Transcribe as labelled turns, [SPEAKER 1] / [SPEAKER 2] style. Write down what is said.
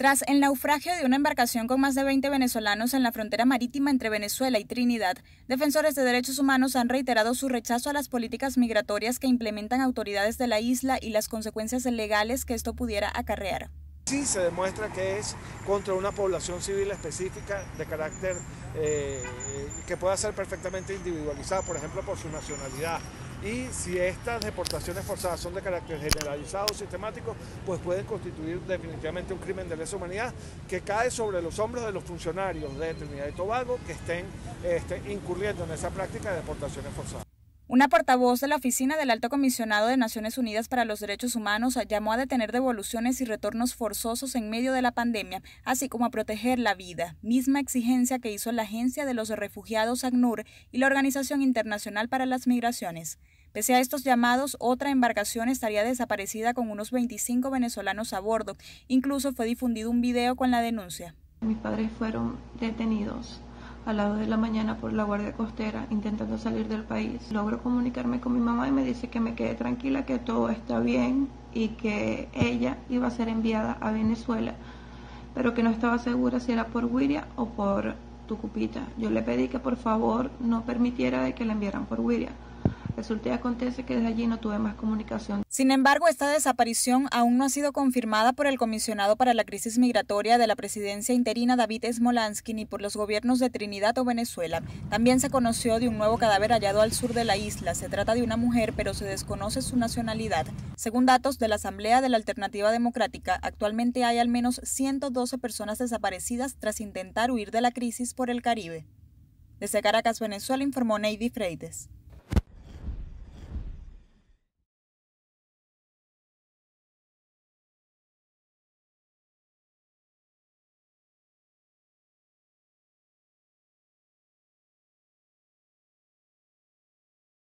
[SPEAKER 1] Tras el naufragio de una embarcación con más de 20 venezolanos en la frontera marítima entre Venezuela y Trinidad, defensores de derechos humanos han reiterado su rechazo a las políticas migratorias que implementan autoridades de la isla y las consecuencias legales que esto pudiera acarrear.
[SPEAKER 2] Sí se demuestra que es contra una población civil específica de carácter que pueda ser perfectamente individualizada, por ejemplo, por su nacionalidad. Y si estas deportaciones forzadas son de carácter generalizado o sistemático, pues pueden constituir definitivamente un crimen de lesa humanidad que cae sobre los hombros de los funcionarios de Trinidad y Tobago que estén incurriendo en esa práctica de deportaciones forzadas.
[SPEAKER 1] Una portavoz de la Oficina del Alto Comisionado de Naciones Unidas para los Derechos Humanos llamó a detener devoluciones y retornos forzosos en medio de la pandemia, así como a proteger la vida, misma exigencia que hizo la Agencia de los Refugiados ACNUR y la Organización Internacional para las Migraciones. Pese a estos llamados, otra embarcación estaría desaparecida con unos 25 venezolanos a bordo. Incluso fue difundido un video con la denuncia.
[SPEAKER 3] Mis padres fueron detenidos a las 2 de la mañana por la Guardia Costera intentando salir del país. Logro comunicarme con mi mamá y me dice que me quede tranquila, que todo está bien y que ella iba a ser enviada a Venezuela, pero que no estaba segura si era por Wiria o por Tucupita. Yo le pedí que por favor no permitiera de que la enviaran por Wiria. Resulta y acontece que desde allí no tuve más comunicación.
[SPEAKER 1] Sin embargo, esta desaparición aún no ha sido confirmada por el comisionado para la crisis migratoria de la presidencia interina David Smolansky ni por los gobiernos de Trinidad o Venezuela. También se conoció de un nuevo cadáver hallado al sur de la isla. Se trata de una mujer, pero se desconoce su nacionalidad. Según datos de la Asamblea de la Alternativa Democrática, actualmente hay al menos 112 personas desaparecidas tras intentar huir de la crisis por el Caribe. Desde Caracas, Venezuela, informó Neidy Freites.